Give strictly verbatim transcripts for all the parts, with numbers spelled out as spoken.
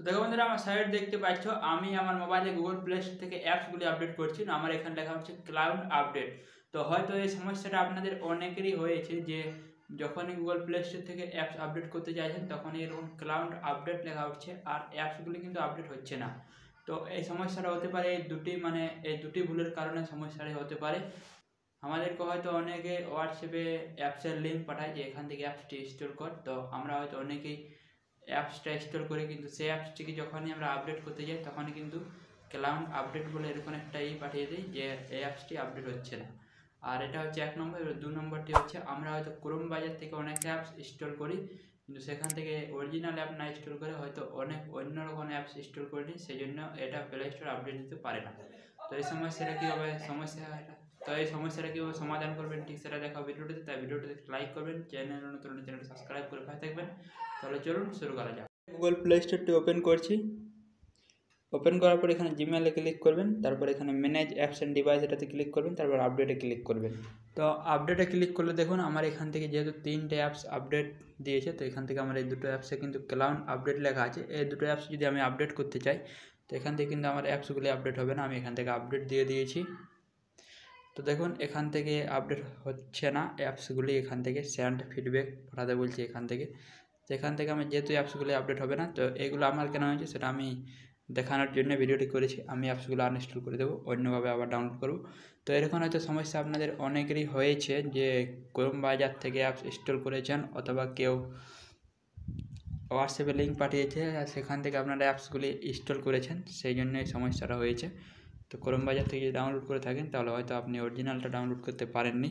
দেখো বন্ধুরা, আমার সাইড দেখতে পাচ্ছ আমি আমার মোবাইলে গুগল প্লে স্টোর থেকে অ্যাপসগুলি আপডেট করছি না। আমার এখানে লেখা হচ্ছে ক্লাউড আপডেট। তো হয়তো এই সমস্যাটা আপনাদের অনেকেরই হয়েছে যে যখনই গুগল প্লে স্টোর থেকে অ্যাপস আপডেট করতে চাইছেন তখনই এরকম ক্লাউড আপডেট লেখা হচ্ছে আর অ্যাপসগুলি কিন্তু আপডেট হচ্ছে না। তো এই সমস্যাটা হতে পারে এই দুটি মানে এই দুটি ভুলের কারণে সমস্যাটা হতে পারে। আমাদেরকে হয়তো অনেকে হোয়াটসঅ্যাপে অ্যাপসের লিঙ্ক পাঠায় যে এখান থেকে অ্যাপসটি ইনস্টল কর, তো আমরা হয়তো অনেকেই অ্যাপসটা ইনস্টল করি, কিন্তু সেই অ্যাপসটিকে যখনই আমরা আপডেট করতে যাই তখনই কিন্তু ক্লাউড আপডেট বলে এরকম একটা ই পাঠিয়ে দিই যে এই অ্যাপসটি আপডেট হচ্ছে না। আর এটা হচ্ছে এক নম্বর। এবার দু নম্বরটি হচ্ছে আমরা হয়তো ক্রোম বাজার থেকে অনেক অ্যাপস ইনস্টল করি, কিন্তু সেখান থেকে অরিজিনাল অ্যাপ না ইনস্টল করে হয়তো অনেক অন্য রকম অ্যাপস ইনস্টল করে নিই, সেই জন্য এটা প্লে স্টোর আপডেট দিতে পারে না। তো এই সমস্যাটা কীভাবে সমস্যা এটা তো এই সমস্যাটা কীভাবে সমাধান করবেন ঠিক সেটা দেখা ভিডিওটিতে, তাই ভিডিওটিতে লাইক করবেন, চ্যানেল নতুন চ্যানেলটি সাবস্ক্রাইব করে পাশে থাকবেন। তাহলে চলুন শুরু করা যাক। গুগল প্লে স্টোরটি ওপেন করছি। ওপেন করার পর এখানে জিমেলে ক্লিক করবেন, তারপর এখানে ম্যানেজ অ্যাপস অ্যান্ড ডিভাইস এটাতে ক্লিক করবেন, তারপর আপডেটে ক্লিক করবেন। তো আপডেটে ক্লিক করলে দেখুন আমার এখান থেকে যেহেতু তিনটে অ্যাপস আপডেট দিয়েছে, তো এখান থেকে আমার এই দুটো অ্যাপসে কিন্তু ক্লাউড আপডেট লেখা আছে। এই দুটো অ্যাপস যদি আমি আপডেট করতে চাই তো এখান থেকে কিন্তু আমার অ্যাপসগুলি আপডেট হবে না। আমি এখান থেকে আপডেট দিয়ে দিয়েছি। তো দেখুন এখান থেকে আপডেট হচ্ছে না অ্যাপসগুলি, এখান থেকে সেন্ড ফিডব্যাক পাঠাতে বলছি এখান থেকে। তো এখান থেকে আমি যেহেতু অ্যাপসগুলি আপডেট হবে না, তো এগুলো আমার কেন হয়েছে সেটা আমি দেখানোর জন্য ভিডিওটি করেছি। আমি অ্যাপসগুলো আনইনস্টল করে দেবো, অন্যভাবে আবার ডাউনলোড করব। তো এরকম হয়তো সমস্যা আপনাদের অনেকেরই হয়েছে যে ক্রোম বাজার থেকে অ্যাপস ইনস্টল করেছেন অথবা কেউ হোয়াটসঅ্যাপে লিঙ্ক পাঠিয়েছে আর সেখান থেকে আপনারা অ্যাপসগুলি ইনস্টল করেছেন, সেই জন্য এই সমস্যাটা হয়েছে। তো ক্রোম বাজার থেকে যদি ডাউনলোড করে থাকেন তাহলে হয়তো আপনি অরিজিনালটা ডাউনলোড করতে পারেননি।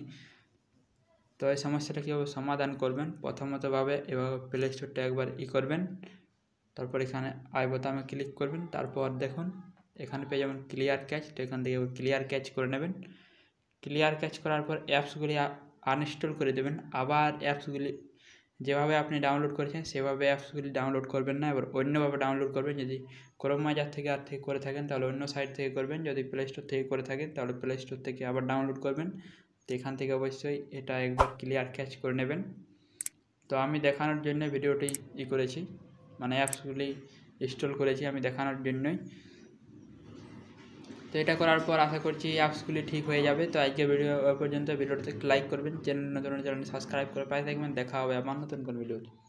তো এই সমস্যাটা কীভাবে সমাধান করবেন, প্রথমতভাবে এভাবে প্লে স্টোরটা একবার ই করবেন, তারপর এখানে আই বোতামে ক্লিক করবেন, তারপর দেখুন এখানে পেয়ে যাবেন ক্লিয়ার ক্যাচ। তো এখান থেকে ক্লিয়ার ক্যাচ করে নেবেন। ক্লিয়ার ক্যাচ করার পর অ্যাপসগুলি আনইনস্টল করে দেবেন। আবার অ্যাপসগুলি যেভাবে আপনি ডাউনলোড করেছেন সেভাবে অ্যাপসগুলি ডাউনলোড করবেন না, এবার অন্যভাবে ডাউনলোড করবেন। যদি ক্রোম বাজার থেকে আর থেকে করে থাকেন তাহলে অন্য সাইট থেকে করবেন, যদি প্লে স্টোর থেকে করে থাকেন তাহলে প্লে স্টোর থেকে আবার ডাউনলোড করবেন। তো এখান থেকে অবশ্যই এটা একবার ক্লিয়ার ক্যাচ করে নেবেন। তো আমি দেখানোর জন্য ভিডিওটি ই করেছি, মানে অ্যাপসগুলি ইনস্টল করেছি আমি দেখানোর জন্যই। তো এটা করার পর আশা করছি অ্যাপসগুলি ঠিক হয়ে যাবে। তো আজকে ভিডিও পর্যন্ত, ভিডিওটিতে লাইক করবেন, চ্যানেল নতুন চ্যানেল সাবস্ক্রাইব করে পাশে থাকবেন। দেখা হবে আমার নতুন কোন ভিডিওতে।